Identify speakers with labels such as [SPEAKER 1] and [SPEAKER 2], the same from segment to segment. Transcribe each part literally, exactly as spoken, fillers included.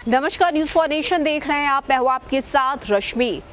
[SPEAKER 1] नमस्कार, news for nation देख रहे हैं आप। मैं हूं आपके साथ रश्मि।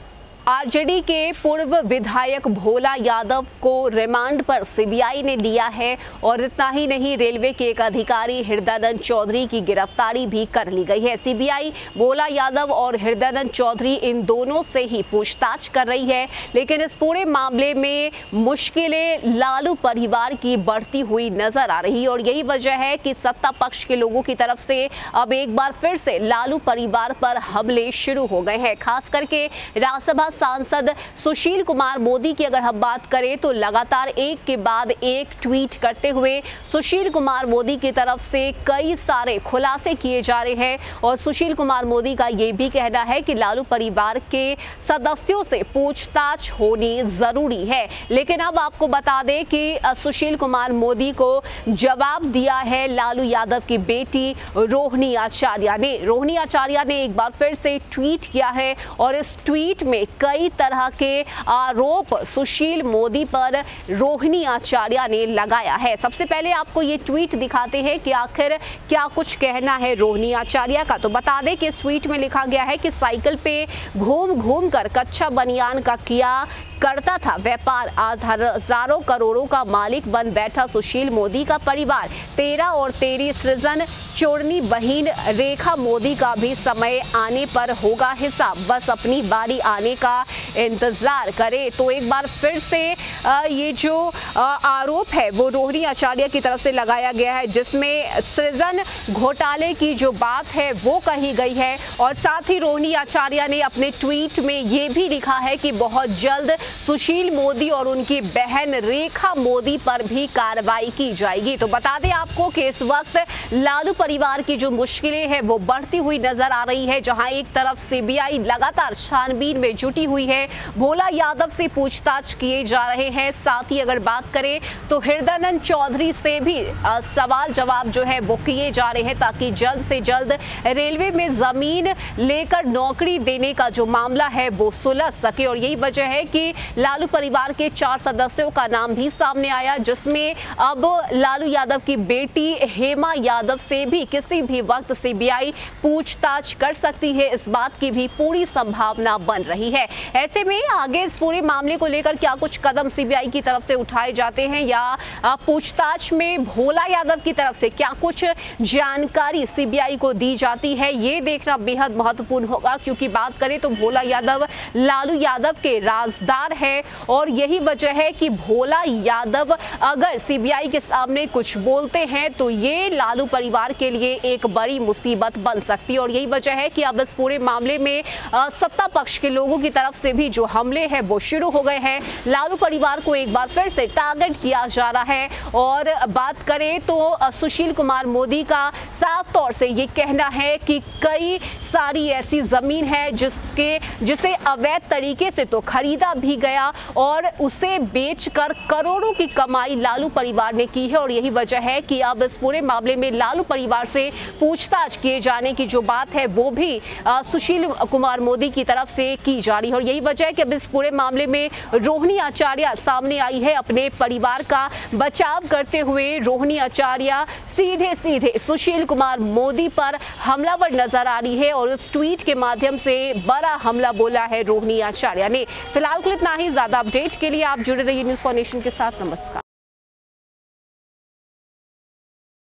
[SPEAKER 1] आरजेडी के पूर्व विधायक भोला यादव को रिमांड पर सीबीआई ने लिया है और इतना ही नहीं, रेलवे के एक अधिकारी हृदयानंद चौधरी की गिरफ्तारी भी कर ली गई है। सीबीआई भोला यादव और हृदयानंद चौधरी इन दोनों से ही पूछताछ कर रही है, लेकिन इस पूरे मामले में मुश्किलें लालू परिवार की बढ़ती हुई नजर आ रही है और यही वजह है कि सत्ता पक्ष के लोगों की तरफ से अब एक बार फिर से लालू परिवार पर हमले शुरू हो गए हैं। खास करके राज्यसभा सांसद सुशील कुमार मोदी की अगर हम बात करें तो लगातार एक के बाद एक ट्वीट करते हुए सुशील कुमार मोदी की तरफ से कई सारे खुलासे किए जा रहे हैं और सुशील कुमार मोदी का यह भी कहना है कि लालू परिवार के सदस्यों से पूछताछ होनी जरूरी है। लेकिन अब आपको बता दें कि सुशील कुमार मोदी को जवाब दिया है लालू यादव की बेटी रोहिणी आचार्य ने। रोहिणी आचार्य ने एक बार फिर से ट्वीट किया है और इस ट्वीट में कई तरह के आरोप सुशील मोदी पर रोहिणी आचार्य ने लगाया है। सबसे पहले आपको ये ट्वीट दिखाते हैं कि आखिर क्या कुछ कहना है रोहिणी आचार्य का। तो बता दें कि इस ट्वीट में लिखा गया है कि साइकिल पे घूम घूम कर कच्चा बनियान का किया करता था व्यापार, आज हजारों करोड़ों का मालिक बन बैठा सुशील मोदी का परिवार। तेरा और तेरी सृजन चोरनी बहन रेखा मोदी का भी समय आने पर होगा हिसाब, बस अपनी बारी आने का इंतजार करे। तो एक बार फिर से ये जो आरोप है वो रोहिणी आचार्य की तरफ से लगाया गया है, जिसमें सृजन घोटाले की जो बात है वो कही गई है और साथ ही रोहिणी आचार्य ने अपने ट्वीट में ये भी लिखा है कि बहुत जल्द सुशील मोदी और उनकी बहन रेखा मोदी पर भी कार्रवाई की जाएगी। तो बता दें आपको कि इस वक्त लालू परिवार की जो मुश्किलें हैं वो बढ़ती हुई नजर आ रही है, जहां एक तरफ सीबीआई लगातार छानबीन में जुटी हुई है, भोला यादव से पूछताछ किए जा रहे हैं। साथ ही अगर बात करें तो हृदयानंद चौधरी से भी आ, सवाल जवाब जो है वो किए जा रहे हैं ताकि जल्द से जल्द रेलवे में जमीन लेकर नौकरी देने का जो मामला है वो सुलझ सके। और यही वजह है कि लालू परिवार के चार सदस्यों का नाम भी सामने आया, जिसमें अब लालू यादव की बेटी हेमा यादव से भी किसी भी वक्त सीबीआई पूछताछ कर सकती है, इस बात की भी पूरी संभावना बन रही है। ऐसे में आगे इस पूरे मामले को लेकर क्या कुछ कदम सीबीआई की तरफ से उठाए जाते हैं या पूछताछ में भोला यादव की तरफ से क्या कुछ जानकारी सीबीआई को दी जाती है, ये देखना बेहद महत्वपूर्ण होगा। क्योंकि बात करें तो भोला यादव लालू यादव के राजदार है और यही वजह है कि भोला यादव अगर सीबीआई के सामने कुछ बोलते हैं तो ये लालू परिवार के लिए एक बड़ी मुसीबत बन सकती है। और यही वजह है कि अब इस पूरे मामले में आ, सत्ता पक्ष के लोगों की तरफ से भी जो हमले हैं वो शुरू हो गए हैं। लालू परिवार को एक बार फिर से टारगेट किया जा रहा है और बात करें तो सुशील कुमार मोदी का साफ तौर से ये कहना है कि कई सारी ऐसी जमीन है जिसके जिसे अवैध तरीके से तो खरीदा भी गया और उसे बेचकर करोड़ों की कमाई लालू परिवार ने की है। और यही वजह है कि अब इस पूरे मामले में लालू परिवार से पूछताछ किए जाने की जो बात है वो भी आ, सुशील कुमार मोदी की तरफ से की जा रही है। और यही वजह है कि अब इस पूरे मामले में रोहिणी आचार्य सामने आई है अपने परिवार का बचाव करते हुए। रोहिणी आचार्य सीधे सीधे सुशील कुमार मोदी पर हमलावर नजर आ रही है और उस ट्वीट के माध्यम से बड़ा हमला बोला है रोहिणी आचार्य ने। फिलहाल के लिए इतना ही। ज्यादा अपडेट के लिए आप जुड़े रहिए न्यूज फॉर नेशन के साथ। नमस्कार।